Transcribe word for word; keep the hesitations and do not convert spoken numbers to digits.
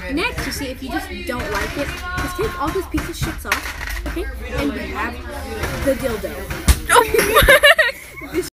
Next, you see, if you just don't like it, just take all those pieces of shits off, okay? And we have the dildo.